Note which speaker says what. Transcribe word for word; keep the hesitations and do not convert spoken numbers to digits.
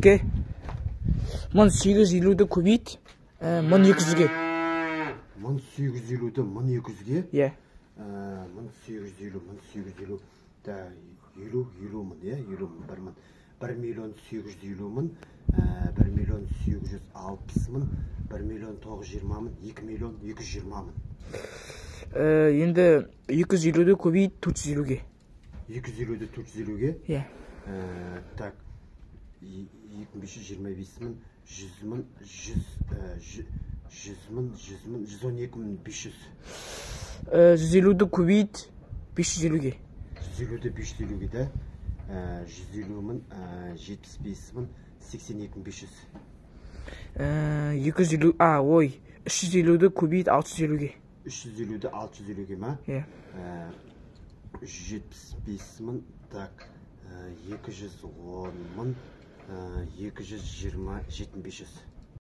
Speaker 1: елуге. мың сегіз жүз елуді көбейт. мың екі жүзге.
Speaker 2: мың сегіз жүз елуді мың екі жүзге?
Speaker 1: Иә.
Speaker 2: мың сегіз жүз елу, мың сегіз жүз елу. Да, елу, елу мың, иә, елу мың, бір мың. бір миллион сегіз жүз елу мың, бір миллион сегіз жүз алпыс мың, бір миллион тоғыз жүз жиырма мың, екі миллион екі жүз жиырма мың.
Speaker 1: Енді екі жүз елуді көбейт төрт жүз елуге.
Speaker 2: екі жүз елуді төрт жүз елуге?
Speaker 1: Иә.
Speaker 2: Так, екі мың бес жүз жиырма бес мың, жүз мың, жүз мың, жүз мың, жүз он екі мың бес жүз.
Speaker 1: жүз елуді көбейт бес жүз елуге.
Speaker 2: жүз елуді бес жүз елуге да? жүз елу мың, жетпіс бес мың, сексен екі мың бес жүз.
Speaker 1: екі жүз елу, а, ой, үш жүз елуді көбейт алты жүз елуге.
Speaker 2: үш жүз елуді алты жүз елуге ма?
Speaker 1: Иә.
Speaker 2: жетпіс бес мың, так, екі жүз он мың, екі жүз жиырма жеті мың бес жүз.